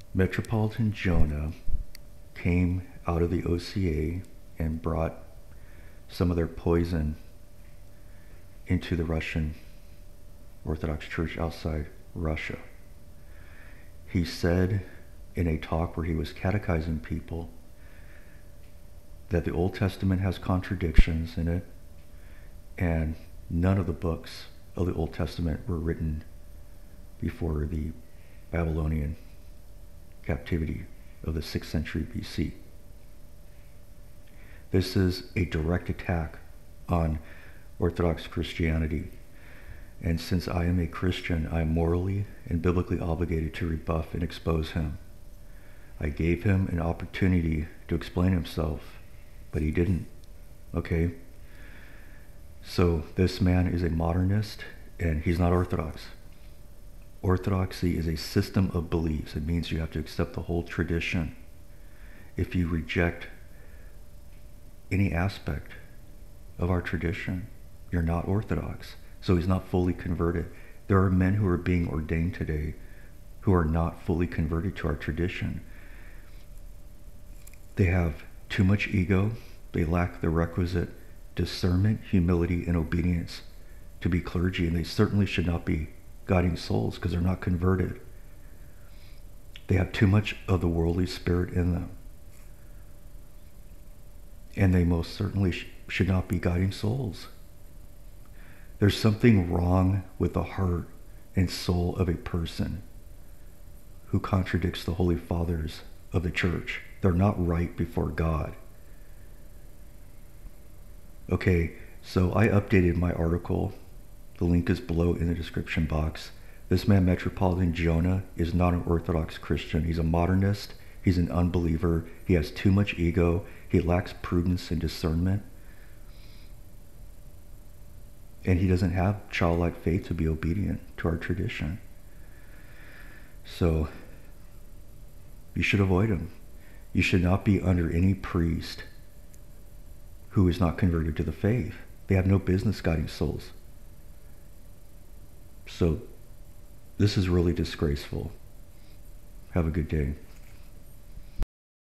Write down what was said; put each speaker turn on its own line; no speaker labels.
Metropolitan Jonah came out of the OCA and brought some of their poison into the Russian Orthodox Church outside Russia. He said in a talk where he was catechizing people that the Old Testament has contradictions in it, and none of the books of the Old Testament were written before the Babylonian captivity of the 6th century BC. This is a direct attack on Orthodox Christianity. And since I am a Christian, I am morally and biblically obligated to rebuff and expose him. I gave him an opportunity to explain himself, but he didn't. Okay? So this man is a modernist, and he's not Orthodox. Orthodoxy is a system of beliefs. It means you have to accept the whole tradition. If you reject any aspect of our tradition, you're not Orthodox. So he's not fully converted. There are men who are being ordained today who are not fully converted to our tradition. They have too much ego. They lack the requisite discernment, humility, and obedience to be clergy, and they certainly should not be guiding souls because they're not converted. They have too much of the worldly spirit in them, and they most certainly should not be guiding souls. There's something wrong with the heart and soul of a person who contradicts the Holy Fathers of the Church. They're not right before God. Okay, so I updated my article. The link is below in the description box. This man, Metropolitan Jonah, is not an Orthodox Christian. He's a modernist. He's an unbeliever. He has too much ego. He lacks prudence and discernment. And he doesn't have childlike faith to be obedient to our tradition. So, you should avoid him. You should not be under any priest who is not converted to the faith. They have no business guiding souls. So, this is really disgraceful. Have a good day.